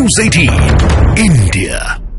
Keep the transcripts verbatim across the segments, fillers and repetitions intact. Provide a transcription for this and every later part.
News अठारह India.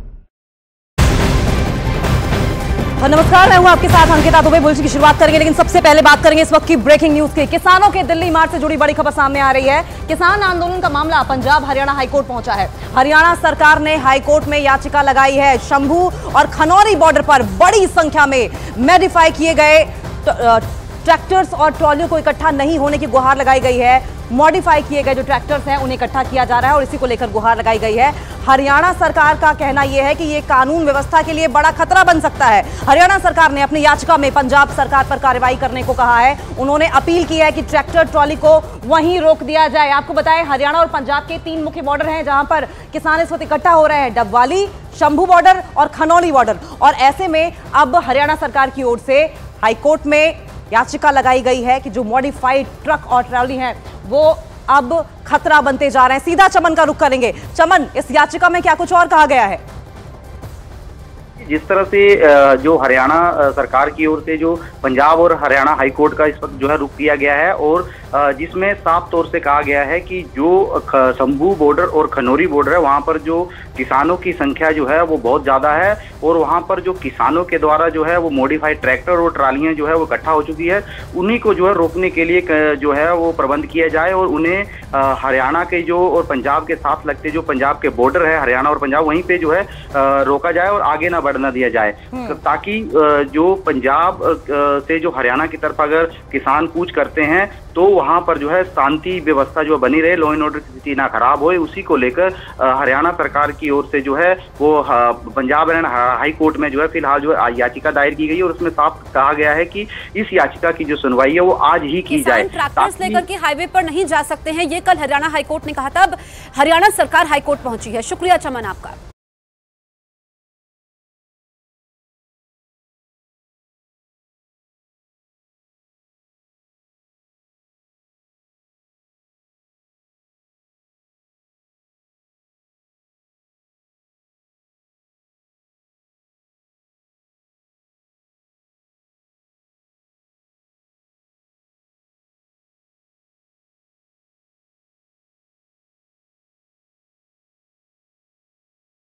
नमस्कार, मैं हूं आपके साथ अंकिता दुबे। बुलेटिन की शुरुआत करेंगे, लेकिन सबसे पहले बात करेंगे इस वक्त की ब्रेकिंग न्यूज की। किसानों के दिल्ली मार्च से जुड़ी बड़ी खबर सामने आ रही है। किसान आंदोलन का मामला पंजाब हरियाणा हाईकोर्ट पहुंचा है। हरियाणा सरकार ने हाईकोर्ट में याचिका लगाई है। शंभू और खनौरी बॉर्डर पर बड़ी संख्या में मॉडिफाई किए गए ट्रैक्टर्स और ट्रॉलियों को इकट्ठा नहीं होने की गुहार लगाई गई है। मॉडिफाई किए गए जो ट्रैक्टर्स हैं उन्हें इकट्ठा किया जा रहा है और इसी को लेकर गुहार लगाई गई है। हरियाणा सरकार का कहना यह है कि यह कानून व्यवस्था के लिए बड़ा खतरा बन सकता है। हरियाणा सरकार ने अपनी याचिका में पंजाब सरकार पर कार्रवाई करने को कहा है। उन्होंने अपील की है कि ट्रैक्टर ट्रॉली को वहीं रोक दिया जाए। आपको बताएं, हरियाणा और पंजाब के तीन मुख्य बॉर्डर हैं जहां पर किसान इस वक्त इकट्ठा हो रहे हैं। डबवाली, शंभू बॉर्डर और खनौली बॉर्डर। और ऐसे में अब हरियाणा सरकार की ओर से हाईकोर्ट में याचिका लगाई गई है कि जो मॉडिफाइड ट्रक और ट्रॉली हैं वो अब खतरा बनते जा रहे हैं। सीधा चमन का रुख करेंगे। चमन, इस याचिका में क्या कुछ और कहा गया है? जिस तरह से जो हरियाणा सरकार की ओर से जो पंजाब और हरियाणा हाईकोर्ट का इस वक्त जो है रुख किया गया है और जिसमें साफ तौर से कहा गया है कि जो शंभू बॉर्डर और खनौरी बॉर्डर है वहां पर जो किसानों की संख्या जो है वो बहुत ज्यादा है और वहां पर जो किसानों के द्वारा जो है वो मॉडिफाइड ट्रैक्टर और ट्रालियां जो है वो इकट्ठा हो चुकी है। उन्हीं को जो है रोकने के लिए जो है वो प्रबंध किया जाए और उन्हें हरियाणा के जो और पंजाब के साथ लगते जो पंजाब के बॉर्डर है हरियाणा और पंजाब वहीं पे जो है रोका जाए और आगे ना बढ़ना दिया जाए, ताकि जो पंजाब से जो हरियाणा की तरफ अगर किसान कूच करते हैं तो वहां पर जो है शांति व्यवस्था जो बनी रहे, लॉ एंड ऑर्डर की स्थिति ना खराब हो। उसी को लेकर हरियाणा सरकार की ओर से जो है वो पंजाब हरियाणा हाई कोर्ट में जो है फिलहाल जो है याचिका दायर की गई है और उसमें साफ कहा गया है कि इस याचिका की जो सुनवाई है वो आज ही की जाए। ट्रैक्टर्स लेकर के हाईवे पर नहीं जा सकते हैं, ये कल हरियाणा हाईकोर्ट ने कहा था। अब हरियाणा सरकार हाईकोर्ट पहुंची है। शुक्रिया चमन आपका।